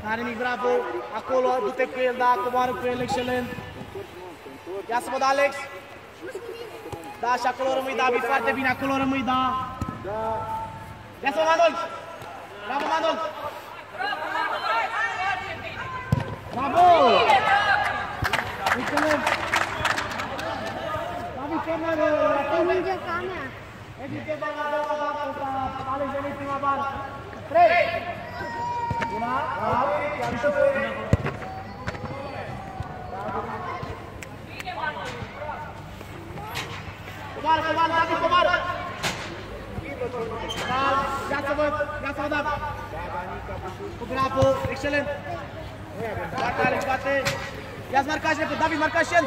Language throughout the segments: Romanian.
N-are nimic, bravo. Acolo, du-te cu el, da, coboară cu el, excelent. Ia să văd, Alex. Da, și acolo rămâi, David, foarte bine, acolo rămâi, da. Ia să văd, Manol. Bravo, Manol. Bravo! Excelent. David, corner, Mingea ca mea. Ediție bala de la bară, Alex, veni prima bară. 3. Una, bravo, chiar și coboară, coboară, David, coboară! Ia să văd, David! Cu bravo, excelent! Bate, Alex, bate! Ia-ți marcaj repede, David, marcaj și el!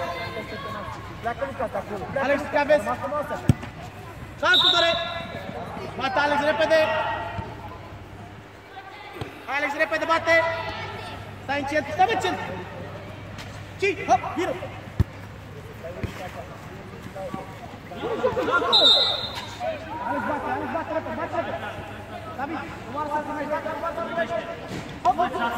Alex, te aveți? Șansul, Dore! Bate, Alex, repede! Alex, repede, bate! Stai încet, stai încet! 5, hop, viro! Alex, bate, repede, bate, repede! David, coboară să-l primești, bate, primești! Hop, hop, hop!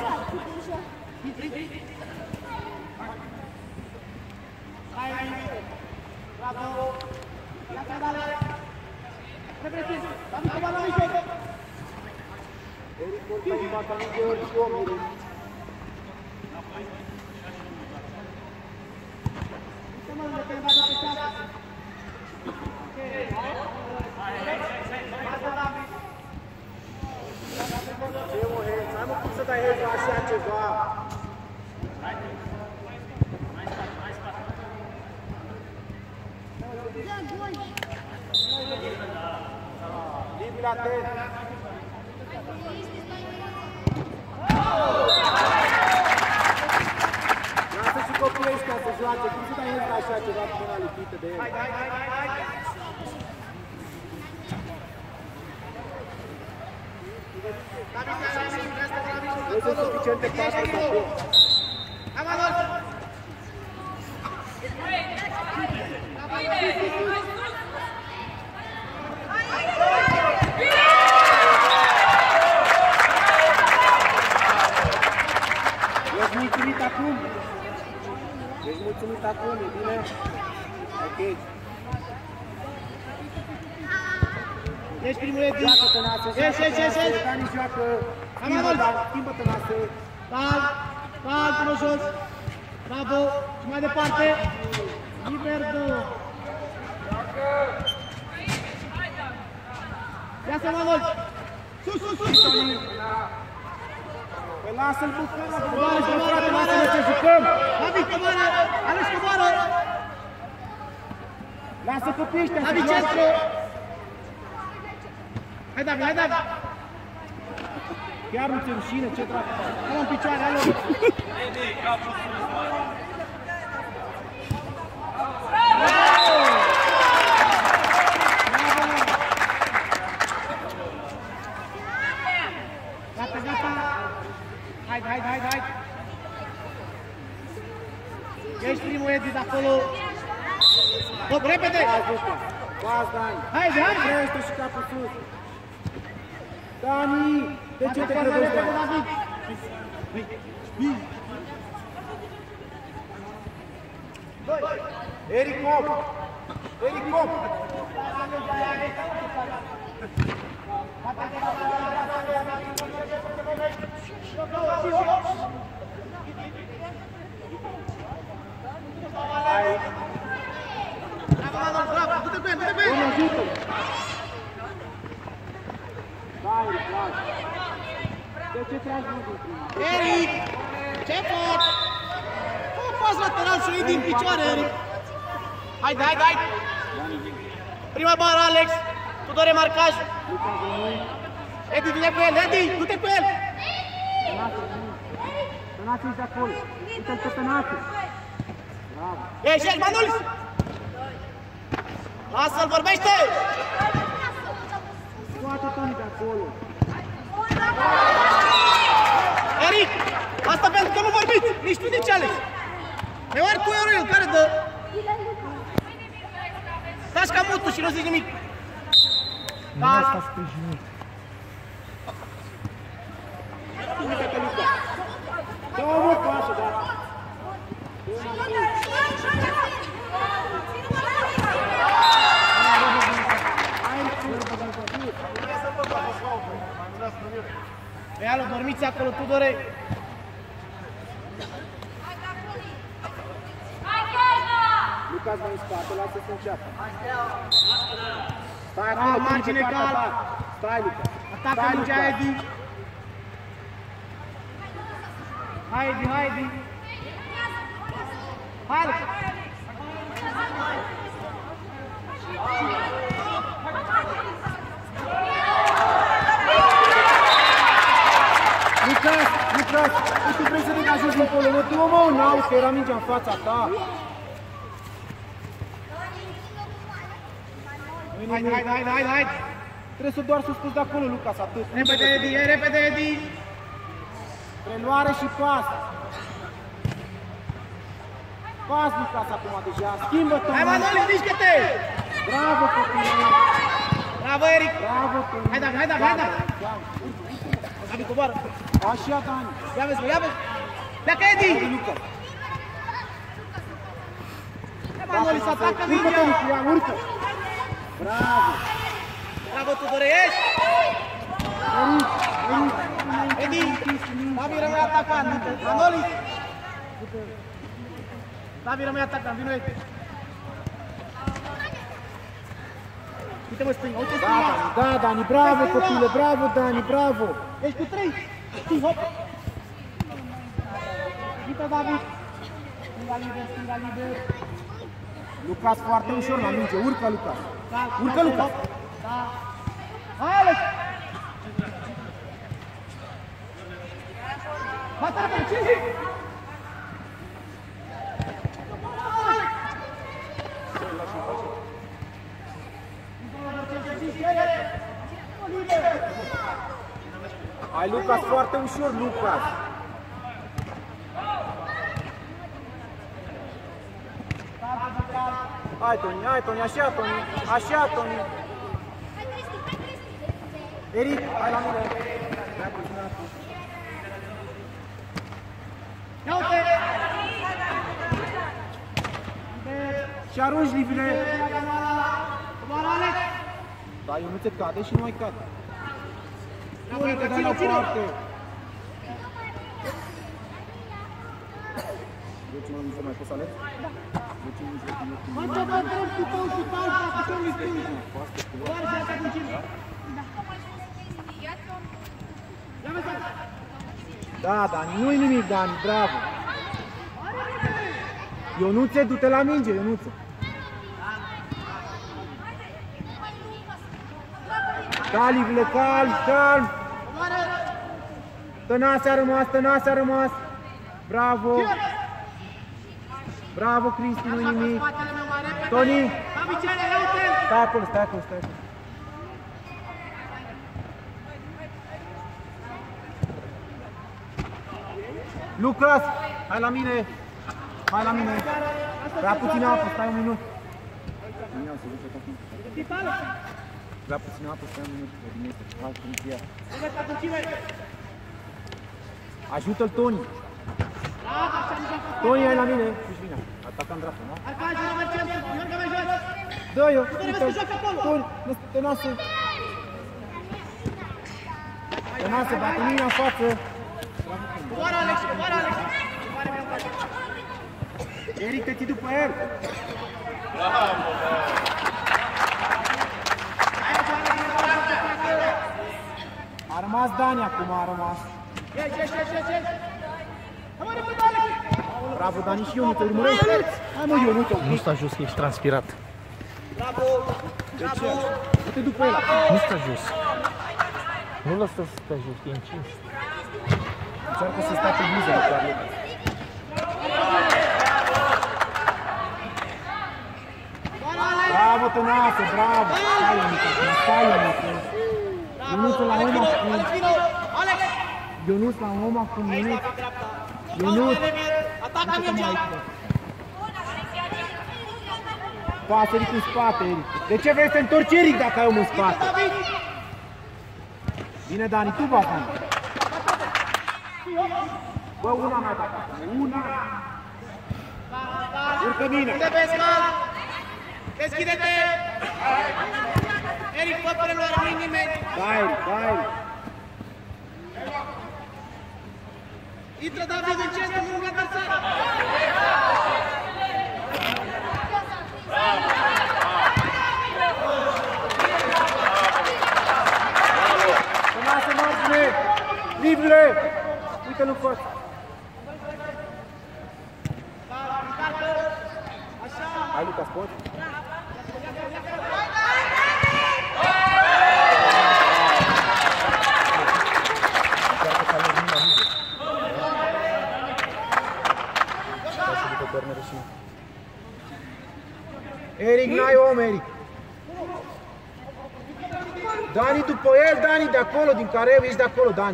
Hai, bravo! Ia-ți medale! Repede, David, coboară la mijloc! Eric, porta în fața mingei ori și omului. Ce mă, Hens, nu cum să dai Hens la așa ceva. Libi la ten. Lasă și copiii ăștia să joace, cum să dai Hens la așa ceva până lipită de el. Hai! Nu sunt suficiente pasuri de acolo. Hai, Manol! Ești mulțumit acum? Ești mulțumit acum, e bine? Ok. Ești primul Edi! Joacă-te, Nase, Ești! Dani joacă, schimbă-te, Nase. Cal, până jos! Bravo! Și mai departe! Liber 2! Ia să Manol! Sus! Păi lasă-l bucăra, Coboară, lasă-ne ce jucăm! David, coboară! Alex, coboară! Lasă copiii ăștia să David, joace! centru! Hai, David! Chiar nu ți-e rușine, ce dracu? Alo în picioare, alo! Gata! Hai! Ești primul Edi de acolo! Hop, repede! Bați, Dani! Hai! Crește și capul sus! Dani! De ce te grăbești, Dani? David! Eric Mop! Hai! Bravo! Du-te cu el! Bun, ajută! Da, Eric, lasă! De ce tragi mult în prima? Eric! Ce faci? O pas lateral și o iei din picioare, Eric! Haide! Prima bară, Alex! Tudore, marcaj! Edi, vine cu el! Edi, du-te cu el! Tănați ești de acolo! Uite-l pe Tănați! Bravo! Ești, Manulis! Lasă-l, vorbește! Scoate Toni de acolo! Eric! Asta pentru că nu vorbiți! Nici tu, nici Alex! E oare cu el care dă? Stați ca mutul și nu zici nimic! Nu asta sprijinit! Dă-o pașă, da. Realul, dormiți acolo, Tudore! Lucas mai în spate, lasă să înceapă. Stai acolo, margine egal. Stai, Lucas. Atacă mingea Edi. Hai, Edi, hai, Edi. Hai, Lucas. Lucas, tu vrei să degajezi încolo, mă, tu mă, n-auzi că era mingea în fața ta. Hai! Trebuie să doar să spus de acolo, Lucas, atât. Repede, Edi, repede, Edi! Preluare și pas. Pas, Lucas, acum deja. Schimbă-te, hai, Manoli, mișcă-te! Bravo, copii! Bravo, Eric! Bravo, copii! Hai, Davi! Davi, coboară! Așa, Dani! Ia vezi, pleacă, Edi! Hai, Manoli, să atacă mingea! Urcă! Bravo! Bravo, Tudore, ești! Edi! Davi rămâne atacant! Manoli! Davi rămâne atacant, vino, Edi! Uite-mă stânga, uite stânga! Da, Dani, bravo, copile, bravo, Dani, bravo! Ești cu 3! Stii, hop! Uite, Davi! Stânga liber! Lucas foarte ușor la minge, urcă, Lucas! Urcă, Lucas! Da! Hai, Alex! Hai, tata, ce zic? Hai, Lucas, foarte ușor, Lucas! Hai, Toni, așa, Toni! Eric, hai la mine! Ia uite! Și arunci livile! Coboară, Alex! Da, eu nu te cade și nu mai cade. Urcă, dai la parte! Deci, nu se mai poți aleg? Da. Deci, nu se mai poți aleg? Mă, ce cu tău și talpa, cu tău și stânga! Doar și asta cu cine? Ia vezi, Da, Dani, nu-i nimic, Dani, bravo! Ionuțe, du-te la minge, Ionuțe! Calivile, calm! Tănase a rămas! Bravo! Bravo, Cristi, nu-i nimic! Toni! Stai acolo! Lucas, hai la mine! Vrea puțină apă, stai un minut! Vrea puțină apă, stai un minut! Ajută-l, Toni! Toni, hai la mine! Ești bine, ataca în dreapta, nu? Dă-i-o! Toni, Tănase! Bate mine în față! Coboară, Alex! Eric, te ții după el! A rămas Dani acum, a rămas. Bravo, Dani și Ionuț, urmărește! Hai mă, Ionuț! Nu sta jos, ești transpirat. Bravo! De ce? Du-te după el! Nu sta jos. Nu lăsă să stai jos, e încins. Încearcă să stai pe bluză de care. Bravo, Tănase, bravo! Stai, Ionuț! Ionuț la om acum! Ionuț la om acum, Ionuț! Ionuț! Atacă mingea! Pasă, Eric, în spate, Eric! De ce vrei să te întorci, Eric, dacă ai om în spate? Bine, Dani, tu bați, Dani! Bă, una mai dată. Una. Urcă bine. Unde vezi, Cal? Deschide-te! Eric, fă preluare, nu-i nimeni. Da, Eric, da, Eric. Intră David în centru, nu la adversar. Să margine! Livre! Uite-l în față! Hai, Lucas, poți? Eric, n-ai om, Eric! Dani după el, Dani de acolo, din care ești de acolo, Dani.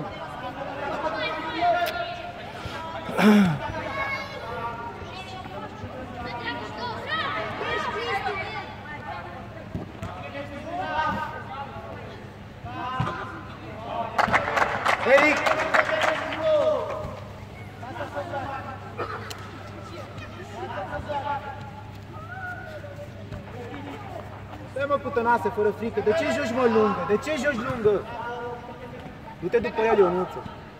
Eric! Stai mă cu tănase, fără frică, de ce joci mă lungă? De ce joci lungă? Du-te după el, Ionuță.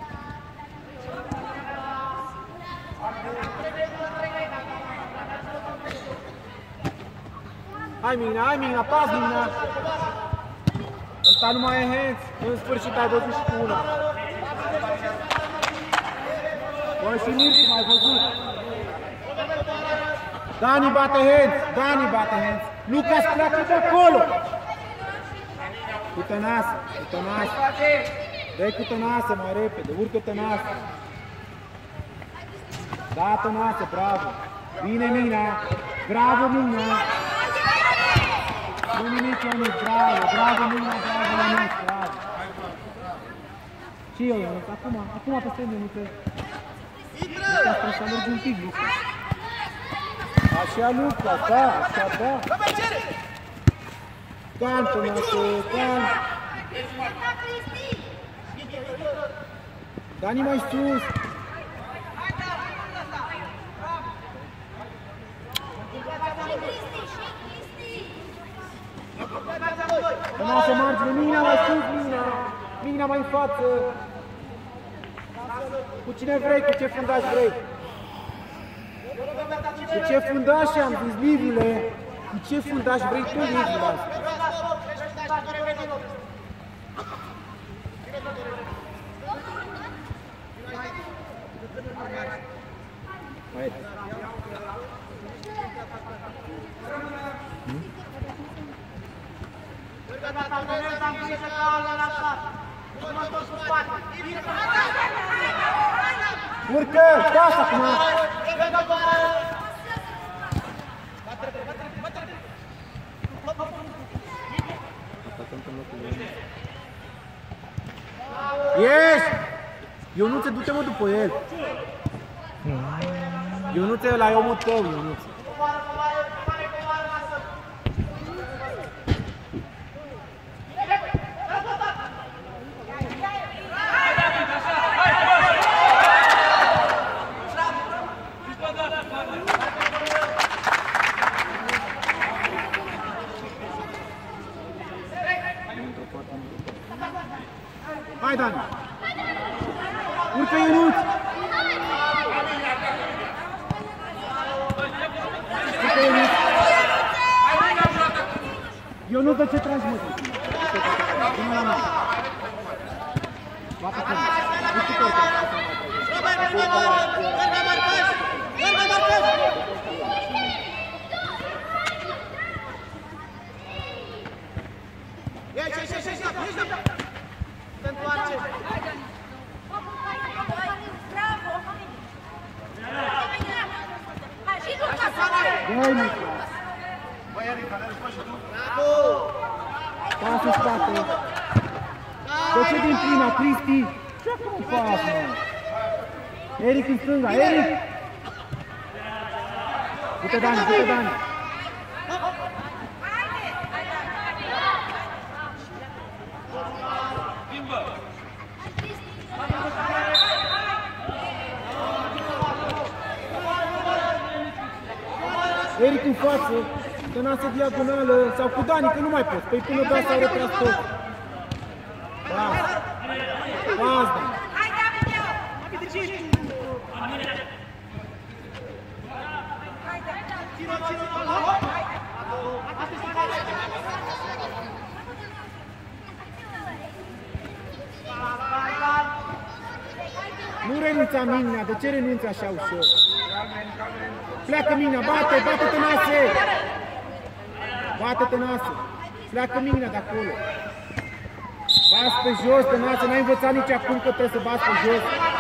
Hai Mina, pas Mina! Ăsta nu mai e hands, în sfârșit ai văzut și cu una. Băi și Mirci, m-ai văzut. Dani bate hands, Lucas pleacă de acolo! Cu tănasă, dă-i cu tănasă mai repede, urcă tănasă. Da, tănasă, bravo! Bine, Mina! Bravo, Mina! Nu nimic, Ionuț, bravo, Mina, bravo, Ionuț, bravo! Și eu, Ionuț, acum pe stând, Ionuț. Lucas, trebuie să mergi un pic, Lucas. Așa, Lucas, da, așa, da. Calm, tănasă, calm. Dani mai sus! Tănasă, margine, Mina mai sus, Mina mai în față. Cu cine vrei, cu ce fundaș vrei? Cu ce fundaș am zis, Livule? Cu ce fundaș vrei tu, Livule? Mai urcă, pasă acum! Ești! Ionuțe, du-te mă după el! Ionuțe, ăla e omul tău, Ionuțe! Hai, Dani! Urcă, Ionuț! Urcă, Ionuț! Ionuț, de ce tragi, mă? Până la mână! Bate până! Urcă, Pasă spate. De ce din prima, Cristi? Ce acum pasă, mă? Eric în stânga, Eric! Du-te, Dani, du-te, Dani! Eric în față, Tănase diagonală, sau cu Dani, că nu mai poți. Păi până da s-au retras tot. Pas. Pas, Dani. Nu renunța Mignea, de ce renunți așa ușor? Pleacă Mignea, bate, bate Tănase! Bate Tănase! Pleacă Mignea de acolo! Bați pe jos, Tănase, n-ai învățat nici acum că trebuie să bați pe jos!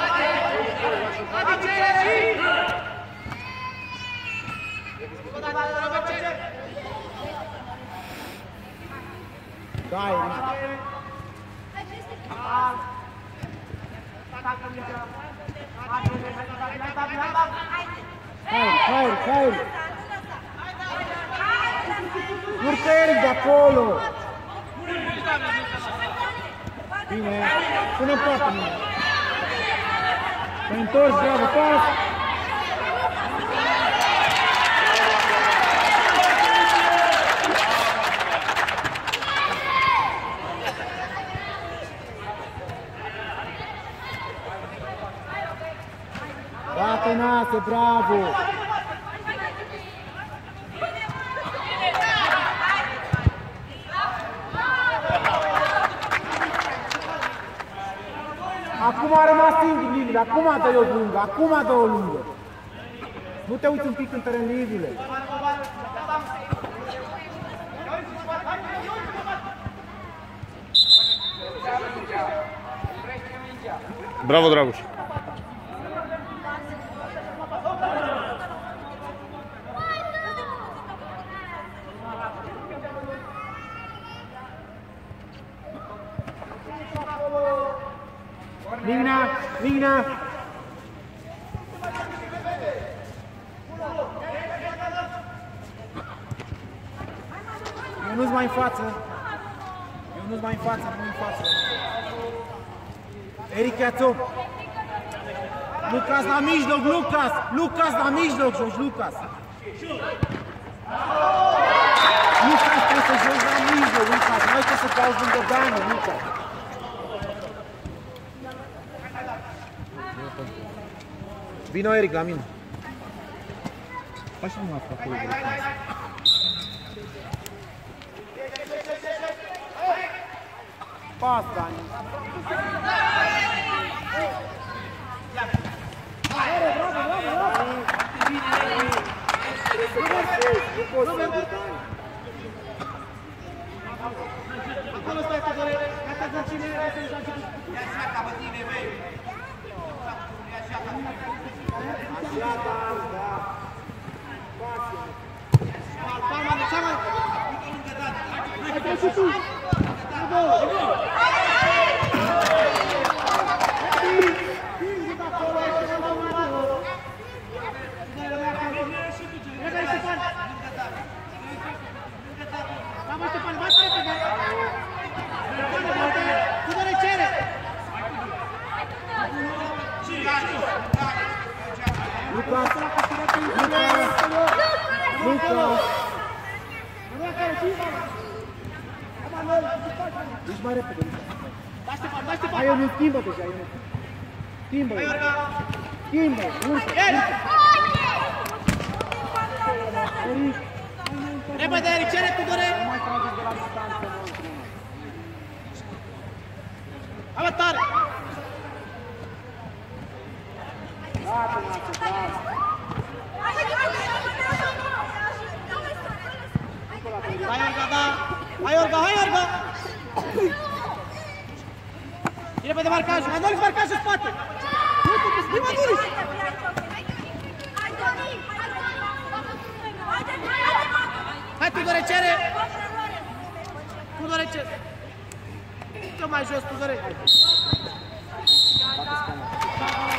Da, Eric! Hai! Urcă Eric de acolo! Bine, pune în poartă, mine! Te-ai întors, bravo, pas! Da, Tănase, bravo! Acum a rămas singur Livile, acum dă-i o lungă, acum dă o lungă. Nu te uiți un pic în teren, Livile. Bravo, Dragoș! Mignea! Eu nu-ți mai în față! Nu-i în față! Eric, ia-ți-o! Lucas la mijloc, Lucas! Lucas la mijloc, joci, Lucas! Lucas trebuie să joci la mijloc, Lucas! Nu ai ce să cauți lângă Dani, Lucas! Vino Eric la mine. Faci și numai acolo. Pas, Dani. Acolo stai, Tudore. Gata, Zăncine. Ia-ți-a capătine, băi. Așa, da. Palma de cea mai... Hai, treci și tu. Ești mai repede. Hai, eu nu schimbă deja, eu nu. Schimbă, urcă. Eric. Repede, Eric, cere, Tudore. Nu mai trageți de la distanță, mă. Hai, tare. Gata, Nață, bravo. Hai, Orga, da. Hai, Orga. E repede marcajul. Mandolis, marcajul în spate. Nu mă duris. Hai, Tudore, cere. Tudore, cere. Dă mai jos, Tudore.